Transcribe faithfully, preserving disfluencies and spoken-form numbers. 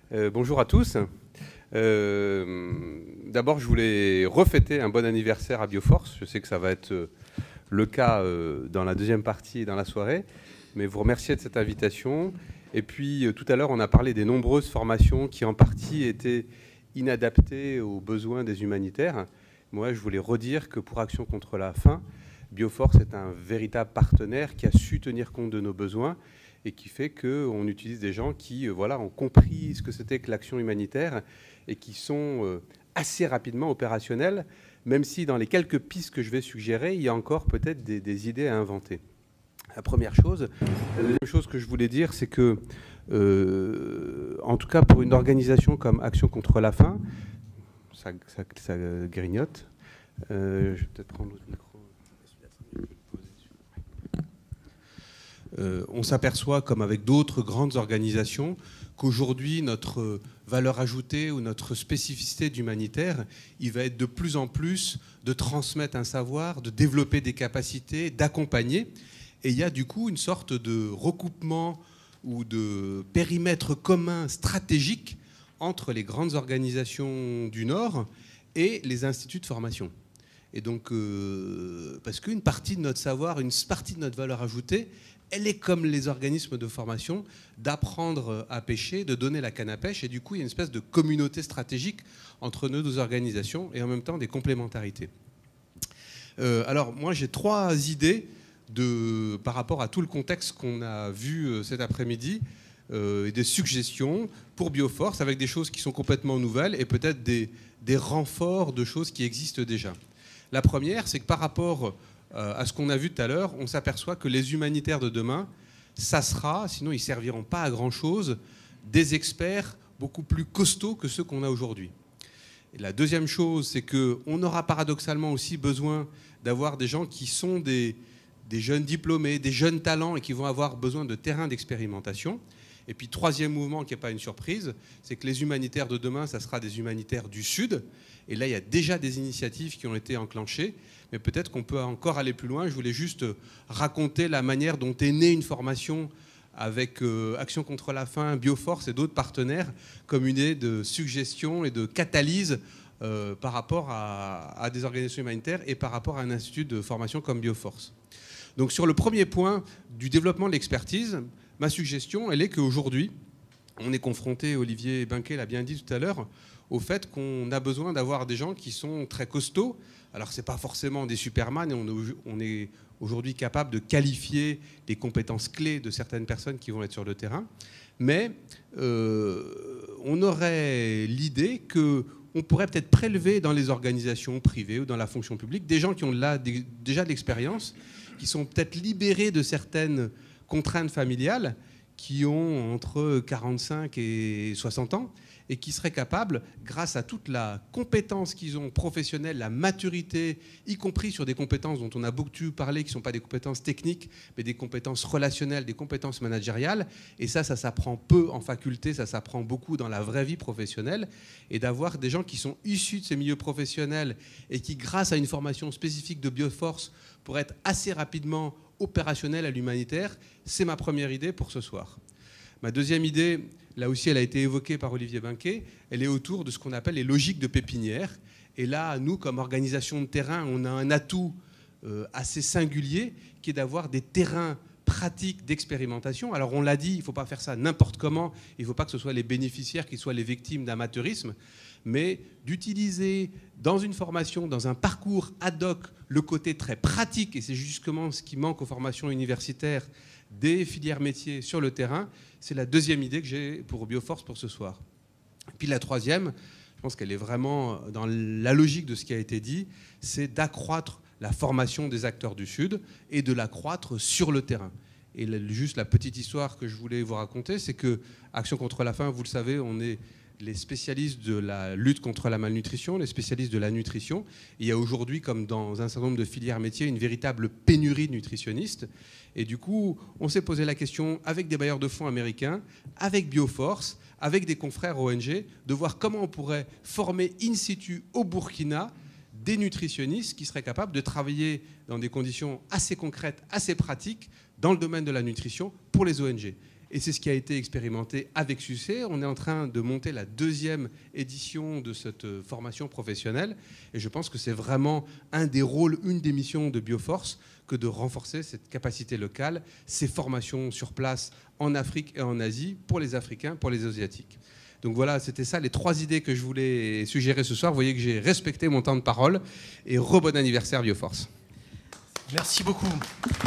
Euh, bonjour à tous. Euh, D'abord, je voulais refêter un bon anniversaire à Bioforce. Je sais que ça va être euh, le cas euh, dans la deuxième partie et dans la soirée, mais vous remercier de cette invitation. Et puis, euh, tout à l'heure, on a parlé des nombreuses formations qui, en partie, étaient inadaptées aux besoins des humanitaires. Moi, je voulais redire que pour Action contre la faim, Bioforce est un véritable partenaire qui a su tenir compte de nos besoins et qui fait qu'on utilise des gens qui voilà, ont compris ce que c'était que l'action humanitaire et qui sont euh, assez rapidement opérationnels, même si dans les quelques pistes que je vais suggérer, il y a encore peut-être des, des idées à inventer. La première chose, la deuxième chose que je voulais dire, c'est que, euh, en tout cas pour une organisation comme Action contre la faim, ça, ça, ça grignote, euh, je vais peut-être prendre l'autre micro. Euh, on s'aperçoit, comme avec d'autres grandes organisations, qu'aujourd'hui, notre valeur ajoutée ou notre spécificité d'humanitaire, il va être de plus en plus de transmettre un savoir, de développer des capacités, d'accompagner. Et il y a du coup une sorte de recoupement ou de périmètre commun stratégique entre les grandes organisations du Nord et les instituts de formation. Et donc, euh, parce qu'une partie de notre savoir, une partie de notre valeur ajoutée, elle est comme les organismes de formation, d'apprendre à pêcher, de donner la canne à pêche. Et du coup, il y a une espèce de communauté stratégique entre nos deux organisations et en même temps des complémentarités. Euh, alors, moi, j'ai trois idées de, par rapport à tout le contexte qu'on a vu cet après-midi euh, et des suggestions pour Bioforce avec des choses qui sont complètement nouvelles et peut-être des, des renforts de choses qui existent déjà. La première, c'est que par rapport à ce qu'on a vu tout à l'heure, on s'aperçoit que les humanitaires de demain, ça sera, sinon ils ne serviront pas à grand-chose, des experts beaucoup plus costauds que ceux qu'on a aujourd'hui. Et la deuxième chose, c'est qu'on aura paradoxalement aussi besoin d'avoir des gens qui sont des, des jeunes diplômés, des jeunes talents et qui vont avoir besoin de terrain d'expérimentation. Et puis troisième mouvement, qui n'est pas une surprise, c'est que les humanitaires de demain, ça sera des humanitaires du Sud. Et là, il y a déjà des initiatives qui ont été enclenchées. Mais peut-être qu'on peut encore aller plus loin. Je voulais juste raconter la manière dont est née une formation avec euh, Action contre la faim, Bioforce et d'autres partenaires comme une idée de suggestion et de catalyse euh, par rapport à, à des organisations humanitaires et par rapport à un institut de formation comme Bioforce. Donc sur le premier point du développement de l'expertise, ma suggestion, elle est qu'aujourd'hui, on est confronté, Olivier Binquet l'a bien dit tout à l'heure, au fait qu'on a besoin d'avoir des gens qui sont très costauds. Alors, ce n'est pas forcément des superman, et on est aujourd'hui capable de qualifier les compétences clés de certaines personnes qui vont être sur le terrain. Mais euh, on aurait l'idée qu'on pourrait peut-être prélever dans les organisations privées ou dans la fonction publique des gens qui ont là déjà de l'expérience, qui sont peut-être libérés de certaines contraintes familiales, qui ont entre quarante-cinq et soixante ans, et qui seraient capables, grâce à toute la compétence qu'ils ont professionnelle, la maturité, y compris sur des compétences dont on a beaucoup parlé, qui ne sont pas des compétences techniques, mais des compétences relationnelles, des compétences managériales. Et ça, ça s'apprend peu en faculté, ça s'apprend beaucoup dans la vraie vie professionnelle. Et d'avoir des gens qui sont issus de ces milieux professionnels et qui, grâce à une formation spécifique de Bioforce, pourraient être assez rapidement opérationnels à l'humanitaire, c'est ma première idée pour ce soir. Ma deuxième idée, là aussi elle a été évoquée par Olivier Binquet, elle est autour de ce qu'on appelle les logiques de pépinière. Et là, nous, comme organisation de terrain, on a un atout euh, assez singulier qui est d'avoir des terrains pratiques d'expérimentation. Alors on l'a dit, il ne faut pas faire ça n'importe comment, il ne faut pas que ce soit les bénéficiaires qui soient les victimes d'amateurisme, mais d'utiliser dans une formation, dans un parcours ad hoc, le côté très pratique, et c'est justement ce qui manque aux formations universitaires, des filières métiers sur le terrain. C'est la deuxième idée que j'ai pour Bioforce pour ce soir. Et puis la troisième, je pense qu'elle est vraiment dans la logique de ce qui a été dit, c'est d'accroître la formation des acteurs du Sud et de l'accroître sur le terrain. Et juste la petite histoire que je voulais vous raconter, c'est que Action contre la faim, vous le savez, on est les spécialistes de la lutte contre la malnutrition, les spécialistes de la nutrition. Il y a aujourd'hui, comme dans un certain nombre de filières métiers, une véritable pénurie de nutritionnistes. Et du coup, on s'est posé la question, avec des bailleurs de fonds américains, avec Bioforce, avec des confrères O N G, de voir comment on pourrait former in situ au Burkina des nutritionnistes qui seraient capables de travailler dans des conditions assez concrètes, assez pratiques, dans le domaine de la nutrition pour les O N G. Et c'est ce qui a été expérimenté avec succès. On est en train de monter la deuxième édition de cette formation professionnelle. Et je pense que c'est vraiment un des rôles, une des missions de Bioforce, que de renforcer cette capacité locale, ces formations sur place en Afrique et en Asie, pour les Africains, pour les Asiatiques. Donc voilà, c'était ça les trois idées que je voulais suggérer ce soir. Vous voyez que j'ai respecté mon temps de parole. Et re-bon anniversaire Bioforce. Merci beaucoup.